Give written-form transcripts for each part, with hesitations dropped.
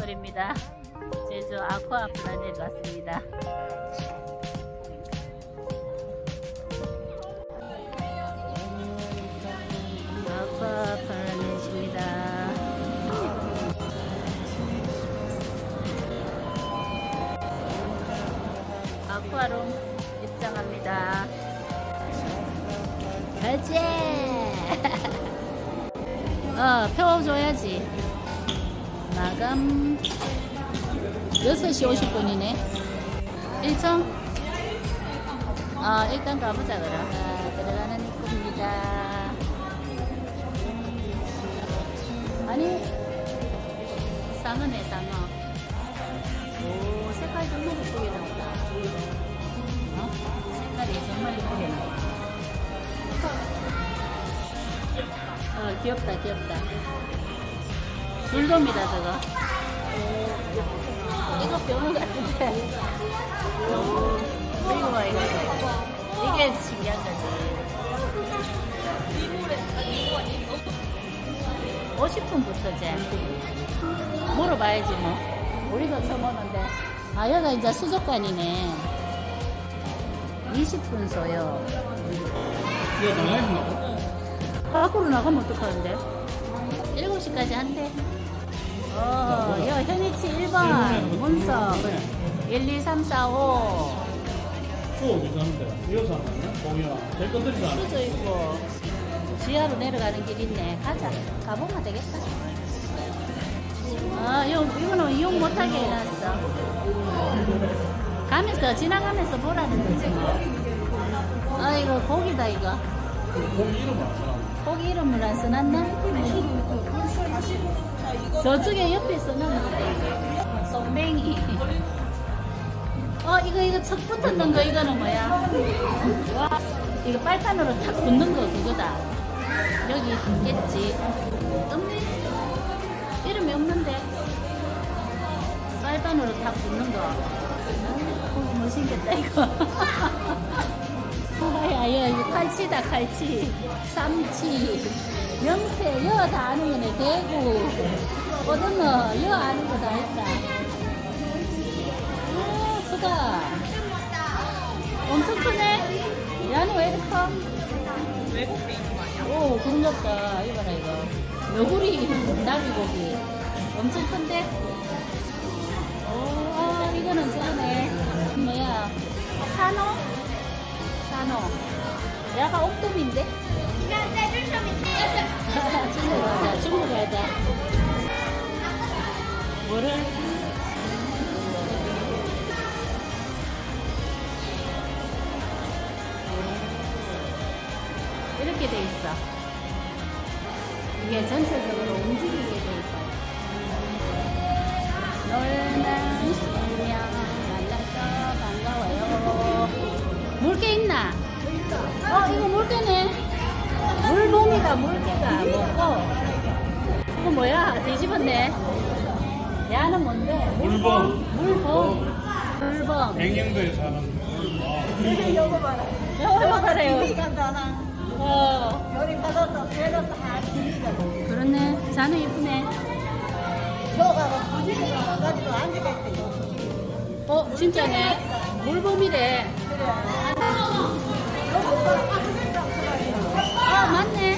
소리입니다. 제주 아쿠아 플라넷 왔습니다. 아쿠아 플라넷입니다. 아쿠아룸 입장합니다. 가자. 태워줘야지. 마감 6시 50분이네 1층? 일단 가보자. 그럼 들어가는 입구입니다. 아니 상어네 상어. 오, 색깔이 정말 예쁘게 나온다. 색깔이 정말 예쁘게 나온다. 귀엽다 귀엽다. 줄돔이다 저거. 이거 병원 같은데. 이거 봐 이거. 이게 신기한 거지. 50분부터 제 물어봐야지 뭐. 우리도 처음 오는데. 여기가 이제 수족관이네. 20분 소요. 이거 나가있나? 밖으로 나가면 어떡하는데? 7시까지 한대. 현이치 1번 문석 1, 2, 3, 4, 5 또 어디서 하는데? 이어서 하는 거야? 거기야 될 건들이도 안 수저 있고 지하로 내려가는 길 있네. 가자. 가보면 되겠다. 이거는 이용 못하게 해놨어. 가면서 지나가면서 보라는 거지 뭐. 이거 고기다 이거. 거기 이름 안 써. 고기 이름을 안 써놨나? 저쪽에 옆에 써놨는데 쏨뱅이. 이거 첫 붙었던 거 이거는 뭐야? 와, 이거 빨판으로 탁 붙는 거 그거다. 여기 있겠지. 없네? 이름이 없는데 빨판으로 탁 붙는 거. 고기 못생겼다 이거. 이거 칼치다 칼치. 삼치 명태 여 다 아는 거네. 대구 어딨노 여 아는 거 다 했다. 크다. 엄청 크네. 야는 웰컴. 외국 베이컨 아니야? 오 그런갑다. 이거라 이거 너구리 나비고기 엄청 큰데. 이거는 저거네. 뭐야 산호? 산호. 약간 옥돔인데? 중국 가자. 뭐를? 이렇게 돼 있어. 이게 전체적으로 움직이게 돼 있어. 놀란 신명 만나서 반가워요. 물개 있나? 이거 물개네. 물범이다. 물개가 먹고. 이거 뭐야? 뒤집었네. 야는 뭔데? 물범. 물범. 백령도에 사는 물범. 이거 봐라. 이거 봐라요. 간단한. 요리 받아서 배로 다 기니까. 그렇네. 자는 이쁘네. 저가가 분위기가 와가지고 앉아있대. 진짜네. 물범이래. 맞네.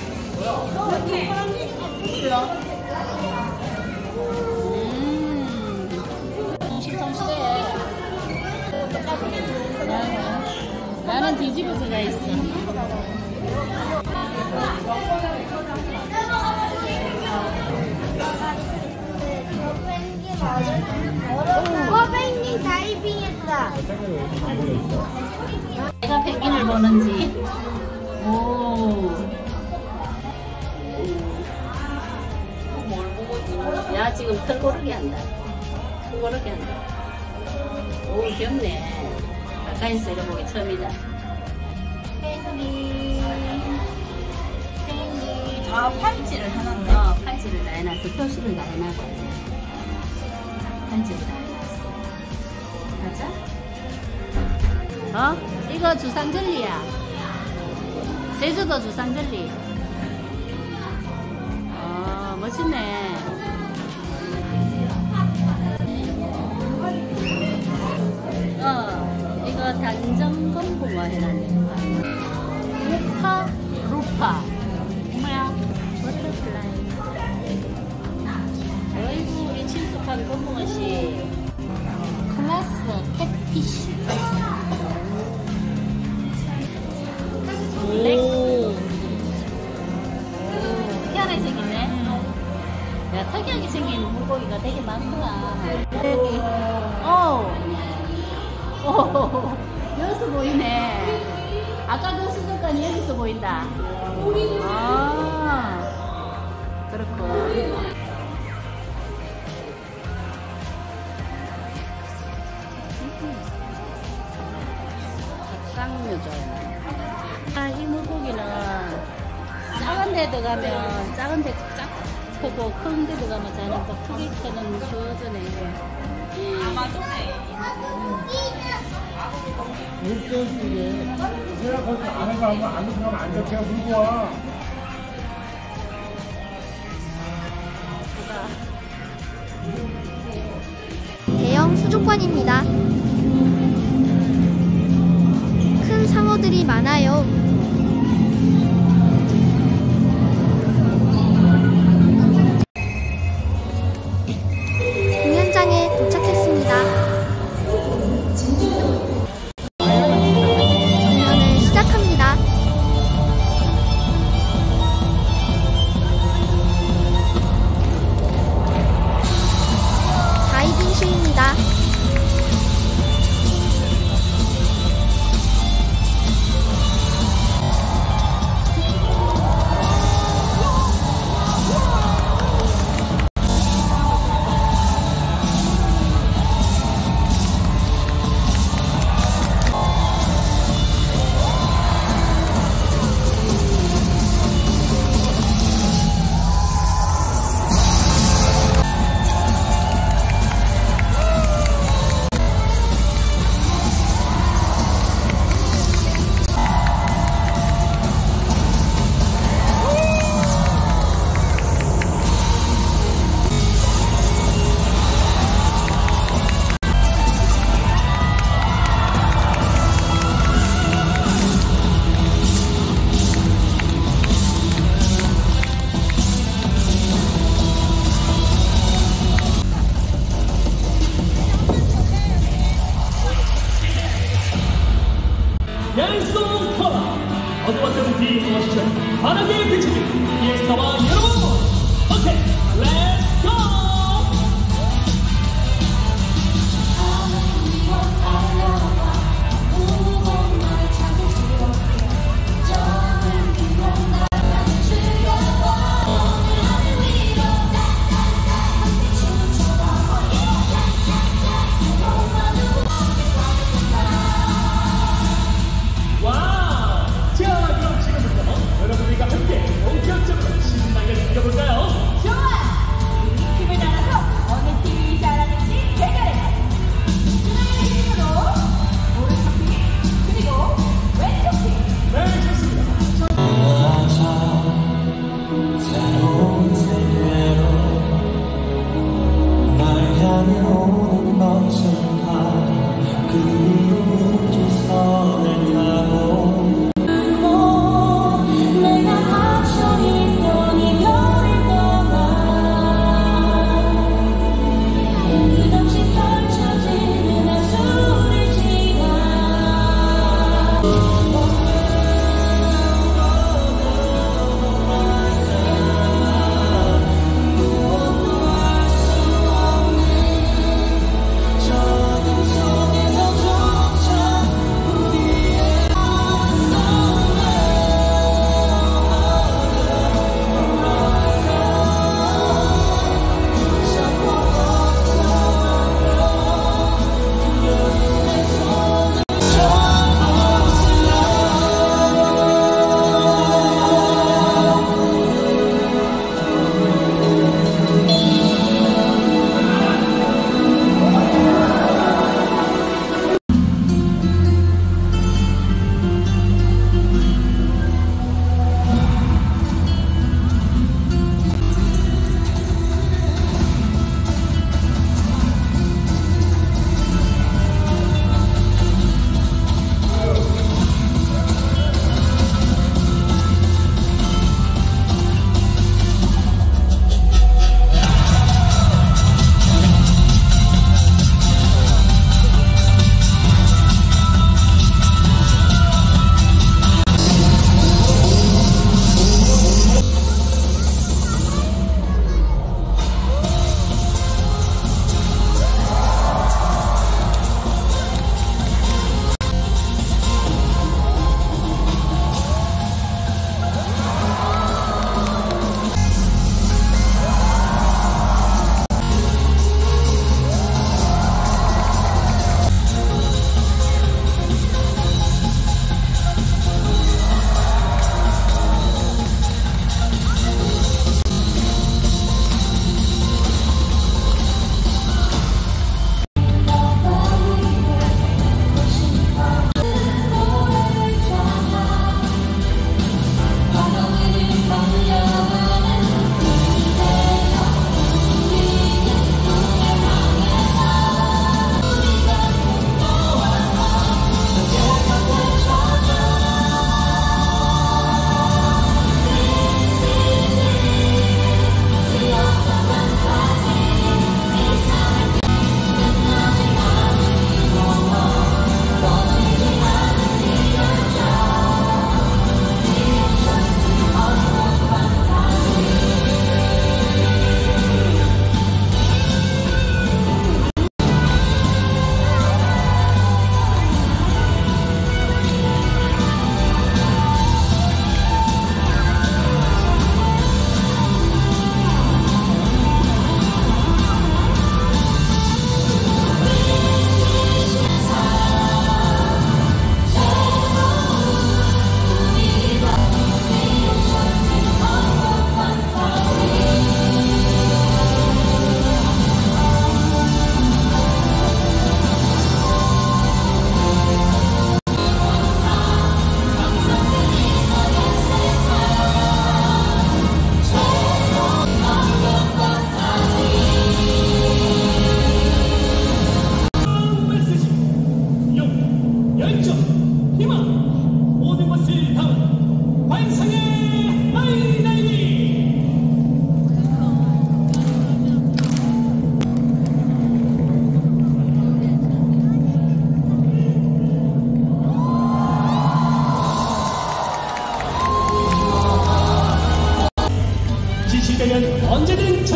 통실통실해. 나는 뒤집어서 가 있어. 펭귄 다이빙했다. 내가 펭귄을 보는지. 오. 야 지금 털고르기 한다. 털고르기 한다. 오 귀엽네. 가까이서 이러보기 처음이다. 펭귄. 팔찌를 해놨네. 팔찌를 다 해놨어. 표시를 다 해놨어. 팔찌를 다 해놨어. 가자. 이거 주상절리야. 제주도 주상절리. 멋있네. 해놨네. 루파. 뭐야? 버터플라이. 어이구, 우리 친숙한 곰붕어씨. 클라스 캣피쉬. 오. 희한하게 생겼네. 야, 특이하게 생긴 물고기가 되게 많구나. 여기. 여기서 보이네. 아까도 수족관이 여기서 보인다. 아, 그렇고. 닭강묘죠. 아, 이 물고기는 작은 데 들어가면 작은 데 쫙 크고 큰 데 들어가면 자는 또 크게 크는 저전에 아마존에 물고기에 내가 거기서 안에 가면 안 들어가면 안 돼. 그냥 물고 와. 대형 수족관입니다. 큰 상어들이 많아요. 공연장에 도착했습니다. 공연을 시작합니다. 다이빙쇼입니다.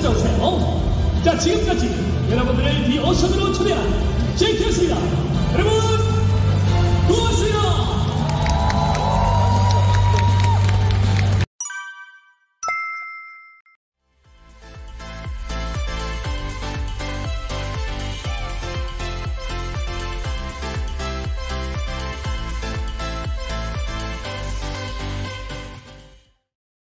찾아오세요. 자, 지금까지 여러분들을 디오션으로 초대한 JT였습니다. 여러분